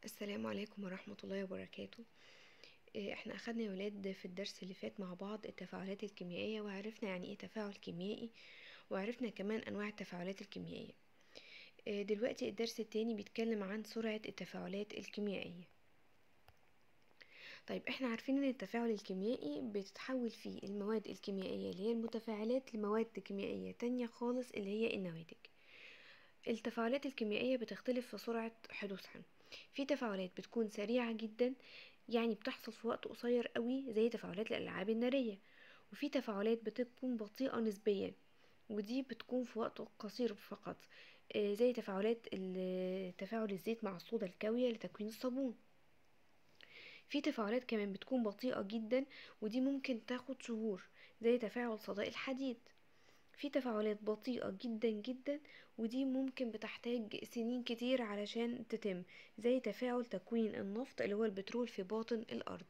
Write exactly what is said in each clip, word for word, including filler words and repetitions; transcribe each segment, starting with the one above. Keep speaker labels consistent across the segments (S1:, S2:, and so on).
S1: السلام عليكم ورحمة الله وبركاته. إيه، احنا اخدنا يا ولاد في الدرس اللي فات مع بعض التفاعلات الكيميائية، وعرفنا يعني ايه تفاعل كيميائي، وعرفنا كمان انواع التفاعلات الكيميائية. إيه، دلوقتي الدرس التاني بيتكلم عن سرعة التفاعلات الكيميائية. طيب احنا عارفين ان التفاعل الكيميائي بتتحول فيه المواد الكيميائية اللي هي المتفاعلات لمواد كيميائية تانية خالص اللي هي النواتج. التفاعلات الكيميائية بتختلف في سرعة حدوثها. في تفاعلات بتكون سريعة جدا، يعني بتحصل في وقت قصير قوي زي تفاعلات الألعاب النارية. وفي تفاعلات بتكون بطيئة نسبيا، ودي بتكون في وقت قصير فقط، آه، زي تفاعلات ال- تفاعل الزيت مع الصودا الكاوية لتكوين الصابون. في تفاعلات كمان بتكون بطيئة جدا، ودي ممكن تاخد شهور، زي تفاعل صدائق الحديد. في تفاعلات بطيئة جدا جدا، ودي ممكن بتحتاج سنين كتير علشان تتم، زي تفاعل تكوين النفط اللي هو البترول في باطن الأرض.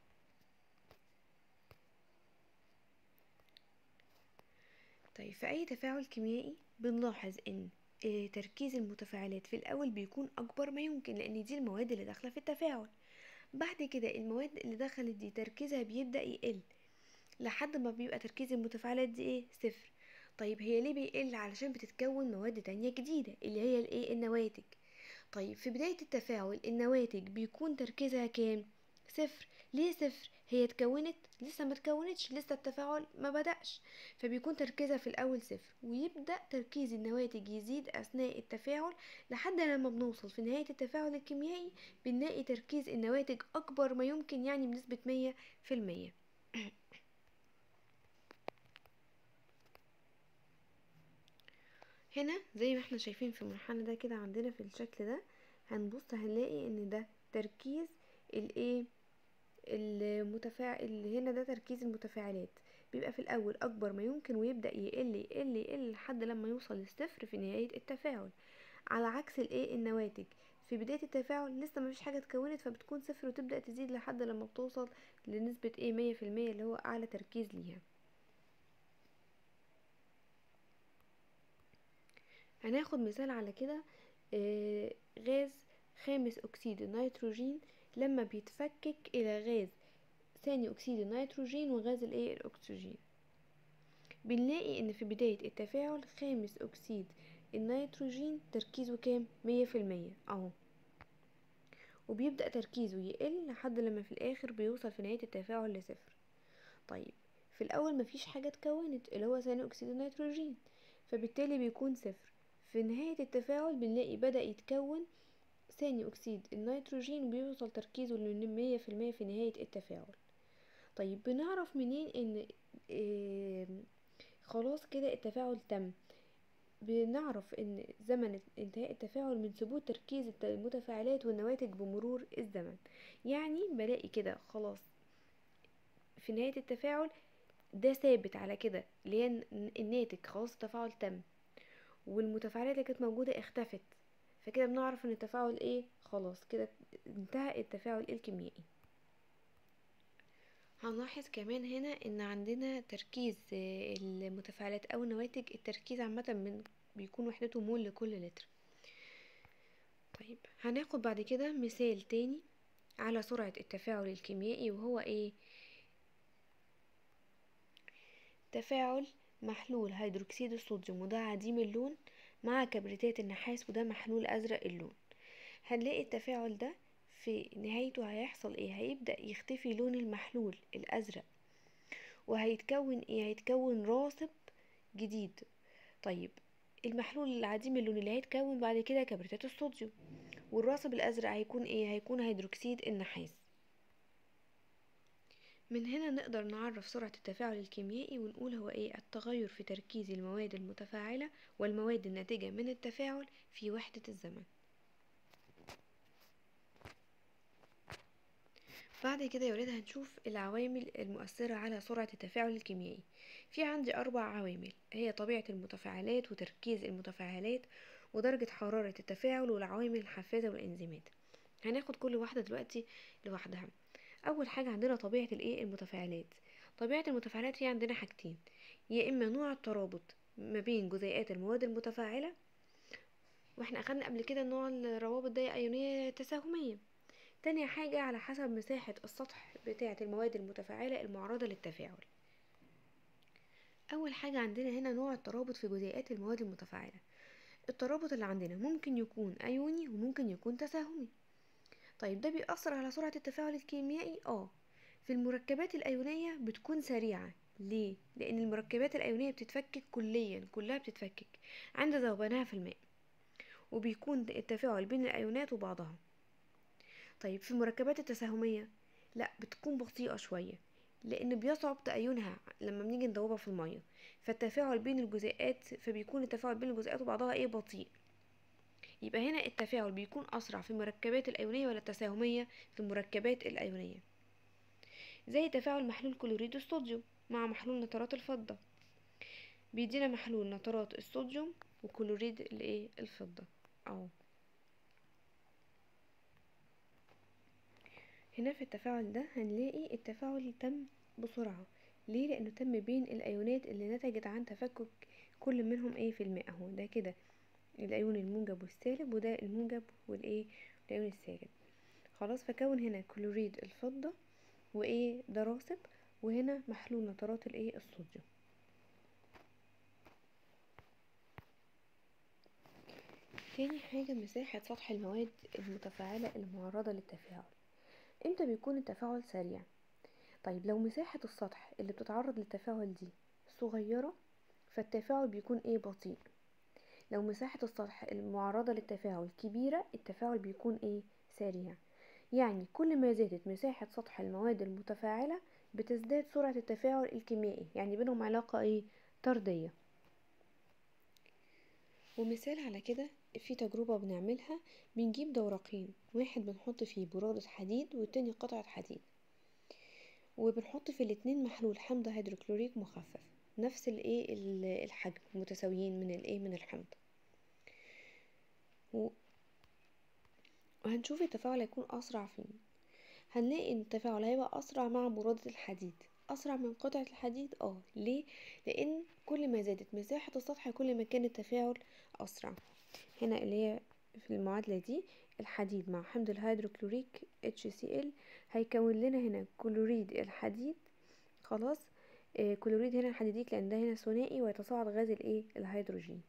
S1: طيب في أي تفاعل كيميائي بنلاحظ إن آه، تركيز المتفاعلات في الأول بيكون أكبر ما يمكن، لأن دي المواد اللي داخلة في التفاعل. بعد كده المواد اللي دخلت دي تركيزها بيبدأ يقل لحد ما بيبقى تركيز المتفاعلات دي ايه صفر. طيب هي ليه بيقل؟ علشان بتتكون مواد تانية جديدة اللي هي الايه النواتج. طيب في بداية التفاعل النواتج بيكون تركيزها كام؟ صفر. ليه صفر؟ هي اتكونت لسه ما اتكونتش، لسه التفاعل ما بدأش، فبيكون تركيزها في الأول صفر، ويبدأ تركيز النواتج يزيد أثناء التفاعل لحد لما بنوصل في نهاية التفاعل الكيميائي بنلاقي تركيز النواتج أكبر ما يمكن، يعني بنسبة مية في المية. هنا زي ما احنا شايفين في المنحنى ده كده عندنا في الشكل ده، هنبص هنلاقي ان ده تركيز الايه المتفاعل اللي هنا، ده تركيز المتفاعلات بيبقى في الاول اكبر ما يمكن، ويبدأ يقل يقل يقل لحد لما يوصل للصفر في نهاية التفاعل. على عكس الايه النواتج، في بداية التفاعل لسه مفيش حاجة اتكونت، فبتكون صفر وتبدأ تزيد لحد لما بتوصل لنسبة ايه مية في المية اللي هو اعلى تركيز ليها. هناخد مثال على كده. آه، غاز خامس اكسيد النيتروجين لما بيتفكك الى غاز ثاني اكسيد النيتروجين وغاز الايه الاكسجين، بنلاقي ان في بداية التفاعل خامس اكسيد النيتروجين تركيزه كام؟ مية في المية اهو، وبيبدأ تركيزه يقل لحد لما في الاخر بيوصل في نهاية التفاعل لصفر. طيب في الاول مفيش حاجة اتكونت اللي هو ثاني اكسيد النيتروجين، فبالتالي بيكون صفر. في نهاية التفاعل بنلاقي بدأ يتكون ثاني اكسيد النيتروجين، وبيوصل تركيزه لمية في المية في نهاية التفاعل. طيب بنعرف منين ان إيه خلاص كده التفاعل تم؟ بنعرف ان زمن انتهاء التفاعل من ثبوت تركيز المتفاعلات والنواتج بمرور الزمن. يعني بلاقي كده خلاص في نهاية التفاعل ده ثابت على كده، اللي هي الناتج خلاص التفاعل تم، والمتفاعلات اللي كانت موجودة اختفت، فكده بنعرف ان التفاعل ايه خلاص كده انتهى التفاعل الكيميائي. هنلاحظ كمان هنا ان عندنا تركيز آه، المتفاعلات او النواتج، التركيز عامة من بيكون وحدته مول لكل لتر. طيب هناخد بعد كده مثال تاني على سرعة التفاعل الكيميائي، وهو ايه؟ تفاعل محلول هيدروكسيد الصوديوم وده عديم اللون مع كبريتات النحاس وده محلول ازرق اللون. هنلاقي التفاعل ده في نهايته هيحصل ايه؟ هيبدأ يختفي لون المحلول الازرق، وهيتكون ايه؟ هيتكون راصب جديد. طيب المحلول العديم اللون اللي هيتكون بعد كده كبريتات الصوديوم، والراصب الازرق هيكون ايه؟ هيكون هيدروكسيد النحاس. من هنا نقدر نعرف سرعة التفاعل الكيميائي ونقول هو ايه؟ التغير في تركيز المواد المتفاعلة والمواد الناتجة من التفاعل في وحدة الزمن. بعد كده يا ولاد هنشوف العوامل المؤثرة على سرعة التفاعل الكيميائي. في عندي أربع عوامل، هي طبيعة المتفاعلات وتركيز المتفاعلات ودرجة حرارة التفاعل والعوامل الحافزة والإنزيمات. هناخد كل واحدة دلوقتي لوحدها. أول حاجة عندنا طبيعة الإيه المتفاعلات. طبيعة المتفاعلات هي عندنا حاجتين، يا إما نوع الترابط ما بين جزيئات المواد المتفاعلة واحنا اخدنا قبل كده نوع الروابط دي ايونية تساهمية. تاني حاجة على حسب مساحة السطح بتاعة المواد المتفاعلة المعرضة للتفاعل. اول حاجة عندنا هنا نوع الترابط في جزيئات المواد المتفاعلة. الترابط اللي عندنا ممكن يكون ايوني وممكن يكون تساهمي. طيب ده بيأثر على سرعة التفاعل الكيميائي؟ اه. في المركبات الأيونية بتكون سريعة. ليه؟ لأن المركبات الأيونية بتتفكك كليا، كلها بتتفكك عند ذوبانها في الماء، وبيكون التفاعل بين الأيونات وبعضها. طيب في المركبات التساهمية لا، بتكون بطيئة شوية، لأن بيصعب تأينها لما بنيجي ندوبها في المية، فالتفاعل بين الجزيئات فبيكون التفاعل بين الجزيئات وبعضها ايه بطيء. يبقى هنا التفاعل بيكون أسرع في المركبات الأيونية ولا التساهمية؟ في المركبات الأيونية. زي تفاعل محلول كلوريد الصوديوم مع محلول نترات الفضة، بيدينا محلول نترات الصوديوم وكلوريد الايه الفضة اهو. هنا في التفاعل ده هنلاقي التفاعل تم بسرعة. ليه؟ لانه تم بين الايونات اللي نتجت عن تفكك كل منهم ايه في الماء اهو. ده كده الايون الموجب والسالب، وده الموجب والايه الايون السالب. خلاص، فكون هنا كلوريد الفضة وايه ده راسب، وهنا محلول نترات الايه الصوديوم. تاني حاجة مساحة سطح المواد المتفاعلة المعرضة للتفاعل. امتى بيكون التفاعل سريع؟ طيب لو مساحة السطح اللي بتتعرض للتفاعل دي صغيرة فالتفاعل بيكون ايه بطيء. لو مساحة السطح المعرضة للتفاعل كبيرة التفاعل بيكون ايه سريع. يعني كل ما زادت مساحة سطح المواد المتفاعلة بتزداد سرعة التفاعل الكيميائي، يعني بينهم علاقة ايه طردية. ومثال على كده في تجربة بنعملها، بنجيب دورقين، واحد بنحط فيه برادة حديد والتاني قطعة حديد، وبنحط في الاتنين محلول حمض هيدروكلوريك مخفف نفس الايه الحجم، متساويين من الايه من الحمض. وهنشوف التفاعل هيكون اسرع فين. هنلاقي ان التفاعل هيبقى اسرع مع برادة الحديد، اسرع من قطعة الحديد. اه ليه؟ لان كل ما زادت مساحة السطح كل ما كان التفاعل اسرع. هنا اللي هي في المعادلة دي الحديد مع حمض الهيدروكلوريك اتش سي ال هيكون لنا هنا كلوريد الحديد. خلاص، آه كلوريد هنا الحديديك لان ده هنا ثنائي ويتصاعد غاز الايه الهيدروجين.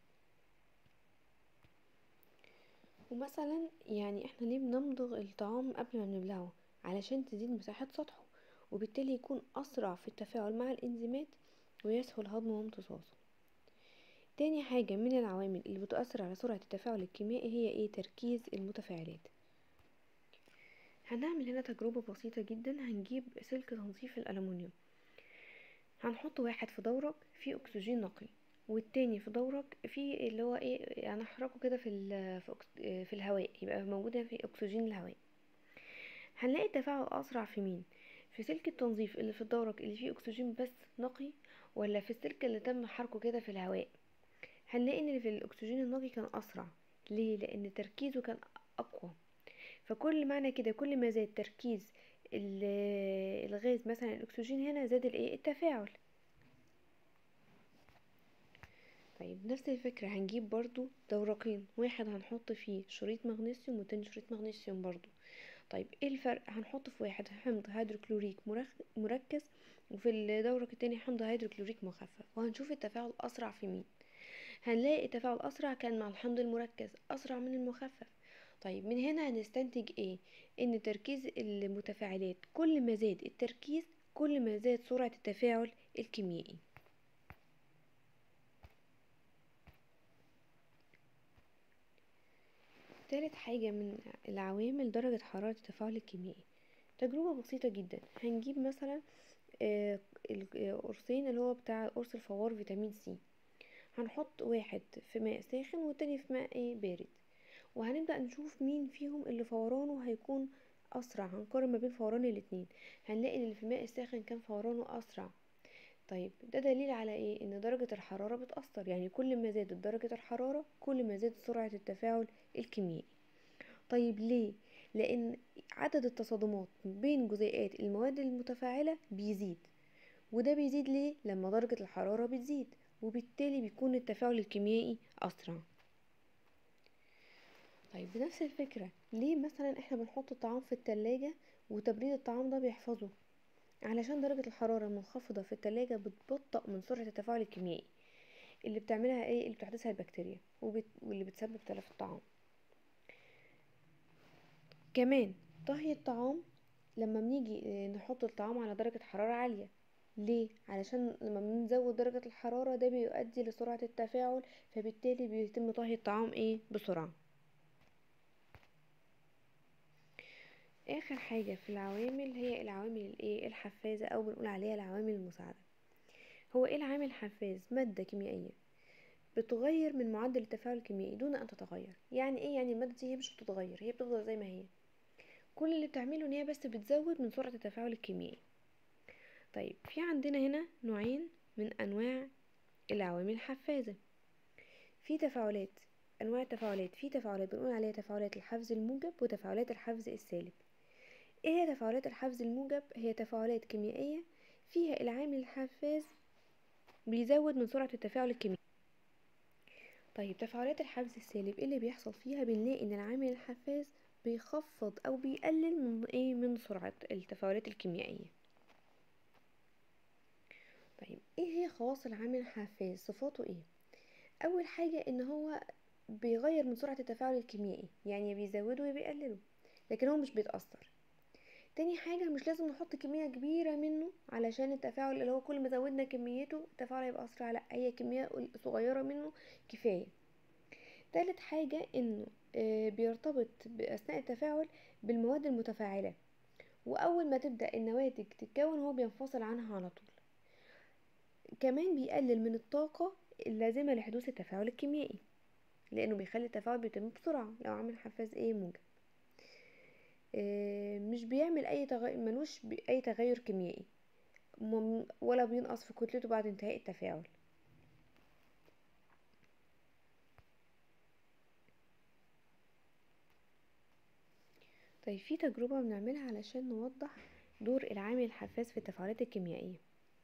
S1: ومثلا يعني احنا ليه بنمضغ الطعام قبل ما بنبلعه؟ علشان تزيد مساحة سطحه، وبالتالي يكون اسرع في التفاعل مع الانزيمات ويسهل هضمه وامتصاصه. تاني حاجة من العوامل اللي بتؤثر على سرعة التفاعل الكيميائي هي ايه تركيز المتفاعلات. هنعمل هنا تجربة بسيطة جدا. هنجيب سلك تنظيف الألمنيوم، هنحط واحد في دورق فيه أكسجين نقي، والتاني في دورق فيه اللي هو ايه هنحركه كده في في, في الهواء، يبقى موجودة في أكسجين الهواء. هنلاقي التفاعل أسرع في مين؟ في سلك التنظيف اللي في الدورق اللي فيه أكسجين بس نقي، ولا في السلك اللي تم حركه كده في الهواء؟ هنلاقي ان اللي في الأكسجين النقي كان أسرع. ليه؟ لأن تركيزه كان أقوى. فكل معنى كده كل ما زاد تركيز الغاز مثلا الاكسجين هنا زاد الايه التفاعل. طيب نفس الفكرة هنجيب برضو دورقين، واحد هنحط فيه شريط مغنيسيوم والتاني شريط مغنيسيوم برضو. طيب ايه الفرق؟ هنحط في واحد حمض هيدروكلوريك مركز وفي الدورق التاني حمض هيدروكلوريك مخفف، وهنشوف التفاعل اسرع في مين. هنلاقي التفاعل اسرع كان مع الحمض المركز، اسرع من المخفف. طيب من هنا هنستنتج ايه؟ ان تركيز المتفاعلات كل ما زاد التركيز كل ما زاد سرعة التفاعل الكيميائي. ثالث حاجة من العوامل درجة حرارة التفاعل الكيميائي. تجربة بسيطة جدا، هنجيب مثلا القرصين اللي هو بتاع قرص الفوار فيتامين سي، هنحط واحد في ماء ساخن والتاني في ماء ايه بارد، وهنبدأ نشوف مين فيهم اللي فورانه هيكون أسرع. هنقارن ما بين فوران الاتنين، هنلاقي ان اللي في الماء الساخن كان فورانه أسرع. طيب ده دليل على ايه؟ ان درجة الحرارة بتأثر، يعني كل ما زادت درجة الحرارة كل ما زادت سرعة التفاعل الكيميائي. طيب ليه؟ لأن عدد التصادمات بين جزيئات المواد المتفاعلة بيزيد، وده بيزيد ليه؟ لما درجة الحرارة بتزيد، وبالتالي بيكون التفاعل الكيميائي أسرع. طيب بنفس الفكرة، ليه مثلا احنا بنحط الطعام في التلاجة وتبريد الطعام ده بيحفظه؟ علشان درجة الحرارة المنخفضة في التلاجة بتبطئ من سرعة التفاعل الكيميائي اللي بتعملها ايه اللي بتحدثها البكتيريا وبت... واللي بتسبب تلف الطعام. كمان طهي الطعام لما بنيجي نحط الطعام على درجة حرارة عالية، ليه؟ علشان لما بنزود درجة الحرارة ده بيؤدي لسرعة التفاعل، فبالتالي بيتم طهي الطعام ايه بسرعة. اخر حاجة في العوامل هي العوامل الايه الحفازة، او بنقول عليها العوامل المساعدة. هو ايه العامل الحفاز؟ مادة كيميائية بتغير من معدل التفاعل الكيميائي دون ان تتغير. يعني ايه؟ يعني المادة دي هي مش بتتغير، هي بتفضل زي ما هي، كل اللي بتعمله ان هي بس بتزود من سرعة التفاعل الكيميائي. طيب في عندنا هنا نوعين من انواع العوامل الحفازة. في تفاعلات، انواع التفاعلات، في تفاعلات بنقول عليها تفاعلات الحفز الموجب وتفاعلات الحفز السالب. ايه هي تفاعلات الحفز الموجب؟ هي تفاعلات كيميائية فيها العامل الحفاز بيزود من سرعة التفاعل الكيميائي. طيب تفاعلات الحفز السالب ايه اللي بيحصل فيها؟ بنلاقي ان العامل الحفاز بيخفض او بيقلل من ايه من سرعة التفاعلات الكيميائية. طيب ايه هي خواص العامل الحفاز؟ صفاته ايه؟ اول حاجة ان هو بيغير من سرعة التفاعل الكيميائي، يعني بيزوده وبيقلله، لكن هو مش بيتأثر. تاني حاجة مش لازم نحط كمية كبيرة منه علشان التفاعل، اللي هو كل ما زودنا كميته التفاعل هيبقى أسرع، لا، هي كمية صغيرة منه كفاية. تالت حاجة انه آه، بيرتبط بأثناء التفاعل بالمواد المتفاعلة، وأول ما تبدأ النواتج تتكون هو بينفصل عنها على طول. كمان بيقلل من الطاقة اللازمة لحدوث التفاعل الكيميائي، لأنه بيخلي التفاعل بيتم بسرعة لو عامل حفاز ايه موجب. آه، مش بيعمل أي تغير، ملوش أي تغير كيميائي، مم- ولا بينقص في كتلته بعد انتهاء التفاعل. طيب في تجربة بنعملها علشان نوضح دور العامل الحفاز في التفاعلات الكيميائية.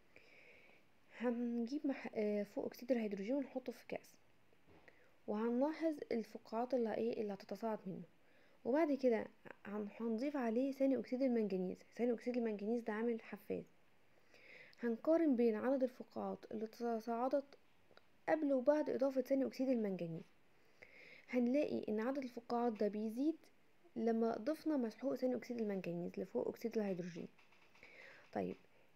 S1: هنجيب مح... آه، فوق اكسيد الهيدروجين ونحطه في كاس، وهنلاحظ الفقاعات اللي ايه اللي هتتصاعد منه، وبعد كده هن- هنضيف عليه ثاني اكسيد المنجنيز. ثاني اكسيد المنجنيز ده عامل حفاز. هنقارن بين عدد الفقاعات اللي تصاعدت قبل وبعد اضافة ثاني اكسيد المنجنيز. هنلاقي ان عدد الفقاعات ده بيزيد لما ضفنا مسحوق ثاني اكسيد المنجنيز لفوق اكسيد الهيدروجين. طيب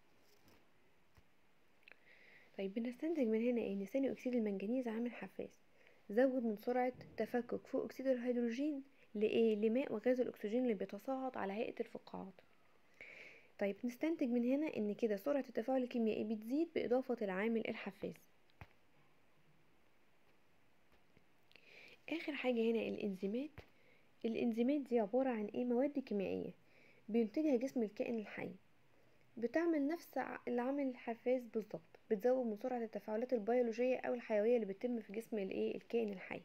S1: طيب بنستنتج من هنا ان ثاني اكسيد المنجنيز عامل حفاز، زود من سرعة تفكك فوق اكسيد الهيدروجين لايه لماء وغاز الاكسجين اللي بيتصاعد على هيئة الفقاعات. طيب نستنتج من هنا ان كده سرعة التفاعل الكيميائي بتزيد باضافة العامل الحفاز. اخر حاجة هنا الانزيمات. الانزيمات دي عبارة عن ايه؟ مواد كيميائية بينتجها جسم الكائن الحي، بتعمل نفس ع- العامل الحفاز بالظبط، بتزود من سرعة التفاعلات البيولوجية او الحيوية اللي بتتم في جسم الايه الكائن الحي.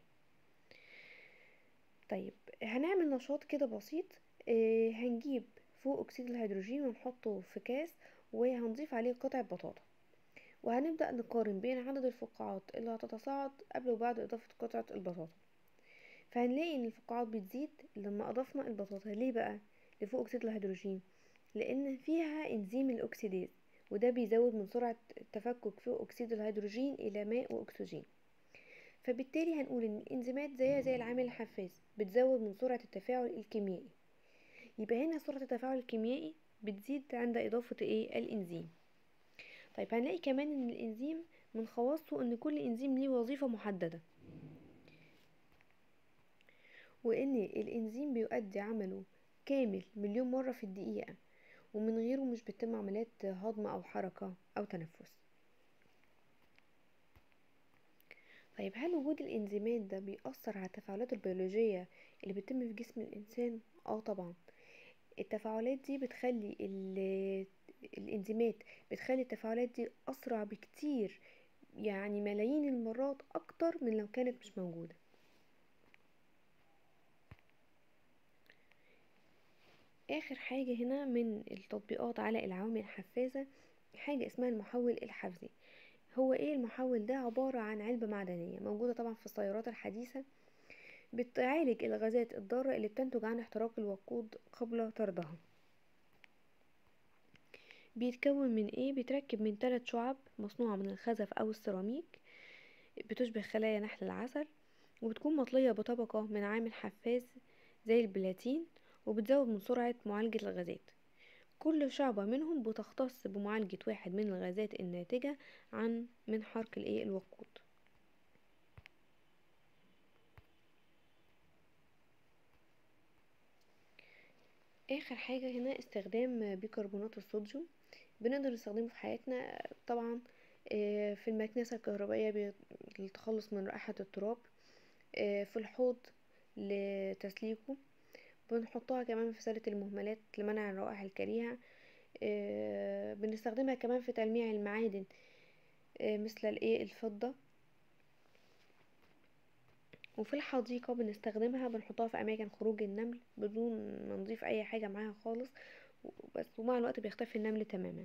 S1: طيب هنعمل نشاط كده بسيط. آه هنجيب فوق اكسيد الهيدروجين ونحطه في كاس، وهنضيف عليه قطعة بطاطا، وهنبدأ نقارن بين عدد الفقاعات اللي هتتصاعد قبل وبعد إضافة قطعة البطاطا. فهنلاقي ان الفقاعات بتزيد لما أضفنا البطاطا. ليه بقى لفوق اكسيد الهيدروجين؟ لأن فيها انزيم الأكسيديز، وده بيزود من سرعة التفكك فوق اكسيد الهيدروجين إلى ماء وأكسجين. فبالتالي هنقول ان الانزيمات زيها زي العامل الحفاز، بتزود من سرعة التفاعل الكيميائي. يبقى هنا سرعة التفاعل الكيميائي بتزيد عند إضافة ايه الانزيم. طيب هنلاقي كمان ان الانزيم من خواصه ان كل انزيم ليه وظيفة محددة، وان الانزيم بيؤدي عمله كامل مليون مرة في الدقيقة، ومن غيره مش بتتم عمليات هضم او حركة او تنفس. طيب هل وجود الانزيمات ده بيأثر على التفاعلات البيولوجية اللي بتتم في جسم الانسان؟ اه طبعا. التفاعلات دي بتخلي ال- الانزيمات بتخلي التفاعلات دي اسرع بكتير، يعني ملايين المرات اكتر من لو كانت مش موجودة. اخر حاجة هنا من التطبيقات على العوامل الحفازة حاجة اسمها المحول الحفزي. هو ايه المحول ده؟ عبارة عن علبة معدنية موجودة طبعا في السيارات الحديثة، بتعالج الغازات الضارة اللي بتنتج عن احتراق الوقود قبل طردها. بيتكون من ايه؟ بيتركب من ثلاث شعب مصنوعة من الخزف او السيراميك، بتشبه خلايا نحل العسل، وبتكون مطلية بطبقة من عامل حفاز زي البلاتين، وبتزود من سرعة معالجة الغازات. كل شعبة منهم بتختص بمعالجة واحد من الغازات الناتجة عن من حرق الايه الوقود. اخر حاجة هنا استخدام بيكربونات الصوديوم، بنقدر نستخدمه في حياتنا طبعا في المكنسة الكهربائية للتخلص من رائحة التراب، في الحوض لتسليكه، بنحطها كمان في سلة المهملات لمنع الروائح الكريهة، بنستخدمها كمان في تلميع المعادن مثل الايه الفضة، وفي الحديقة بنستخدمها، بنحطها في اماكن خروج النمل بدون ما نضيف اي حاجة معاها خالص بس، ومع الوقت بيختفي النمل تماما.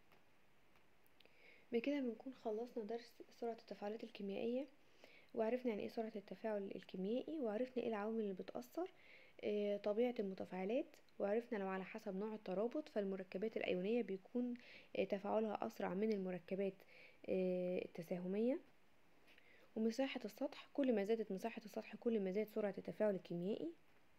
S1: بكده بنكون خلصنا درس سرعة التفاعلات الكيميائية، وعرفنا يعني ايه سرعة التفاعل الكيميائي، وعرفنا ايه العوامل اللي بتأثر، اه طبيعة المتفاعلات، وعرفنا لو على حسب نوع الترابط فالمركبات الأيونية بيكون اه تفاعلها أسرع من المركبات اه التساهمية. ومساحة السطح، كل ما زادت مساحة السطح كل ما زاد سرعة التفاعل الكيميائي.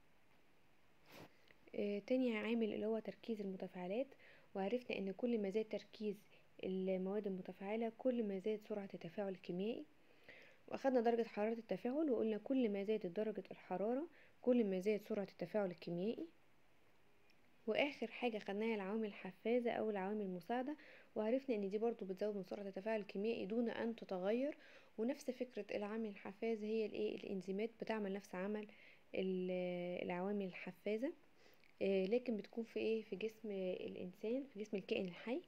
S1: اه تاني عامل اللي هو تركيز المتفاعلات، وعرفنا ان كل ما زاد تركيز المواد المتفاعلة كل ما زاد سرعة التفاعل الكيميائي. واخدنا درجة حرارة التفاعل، وقلنا كل ما زادت درجة الحرارة كل ما زاد سرعة التفاعل الكيميائي. واخر حاجة خدناها العوامل الحفازة او العوامل المساعدة، وعرفنا ان دي برضو بتزود من سرعة التفاعل الكيميائي دون ان تتغير. ونفس فكرة العامل الحفاز هي الايه الانزيمات بتعمل نفس عمل العوامل الحفازة، لكن بتكون في ايه في جسم الانسان، في جسم الكائن الحي،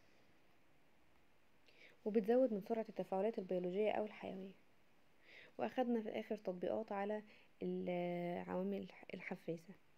S1: وبتزود من سرعة التفاعلات البيولوجية او الحيوية. واخدنا في الاخر تطبيقات على العوامل الحفازة.